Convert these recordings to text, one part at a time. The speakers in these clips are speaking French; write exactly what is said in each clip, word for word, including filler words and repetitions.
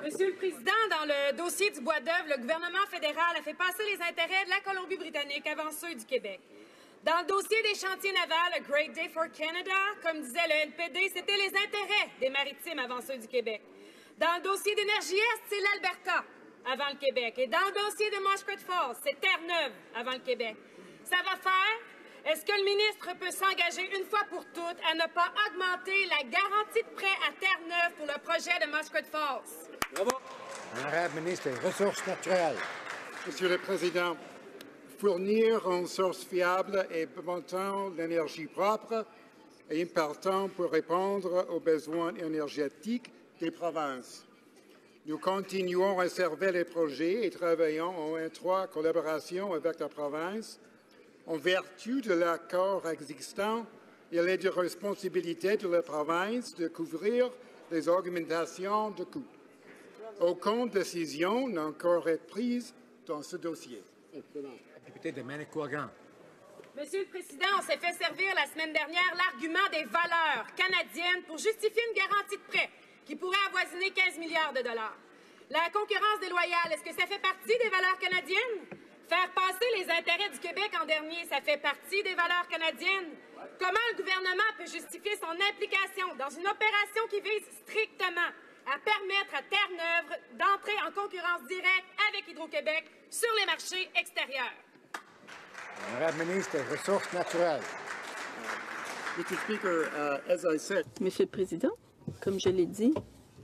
Monsieur le Président, dans le dossier du bois d'œuvre, le gouvernement fédéral a fait passer les intérêts de la Colombie-Britannique avant ceux du Québec. Dans le dossier des chantiers navals, le Great Day for Canada, comme disait le N P D, c'était les intérêts des maritimes avant ceux du Québec. Dans le dossier d'Énergie Est, c'est l'Alberta avant le Québec. Et dans le dossier de Muskrat Falls, c'est Terre-Neuve avant le Québec. Ça va faire? Est-ce que le ministre peut s'engager une fois pour toutes à ne pas augmenter la garantie de prêt à Terre-Neuve pour le projet de Muskrat Falls? Bravo. Honorable ministre des Ressources naturelles. Monsieur le Président, fournir une source fiable et abondante d'énergie propre est important pour répondre aux besoins énergétiques des provinces. Nous continuons à servir les projets et travaillons en étroite collaboration avec la province. En vertu de l'accord existant, il est de responsabilité de la province de couvrir les augmentations de coûts. Aucune décision n'a encore été prise dans ce dossier. Député de Manicouagan. Monsieur le Président, on s'est fait servir la semaine dernière l'argument des valeurs canadiennes pour justifier une garantie de prêt qui pourrait avoisiner quinze milliards de dollars. La concurrence déloyale, est-ce que ça fait partie des valeurs canadiennes? Faire passer les intérêts du Québec en dernier, ça fait partie des valeurs canadiennes? Comment le gouvernement peut justifier son implication dans une opération qui vise strictement à permettre à Terre-Neuve d'entrer en concurrence directe avec Hydro-Québec sur les marchés extérieurs? Honorable ministre des Ressources naturelles. Mister Speaker, uh, as I said, Monsieur le Président, comme je l'ai dit,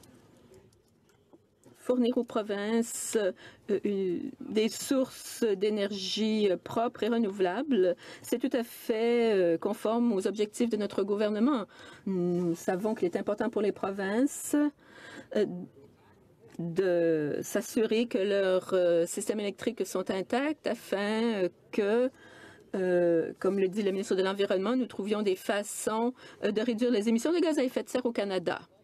fournir aux provinces euh, une, des sources d'énergie propres et renouvelables, c'est tout à fait euh, conforme aux objectifs de notre gouvernement. Nous savons qu'il est important pour les provinces euh, de s'assurer que leurs euh, systèmes électriques sont intacts afin euh, que Euh, comme le dit le ministre de l'Environnement, nous trouvions des façons euh, de réduire les émissions de gaz à effet de serre au Canada.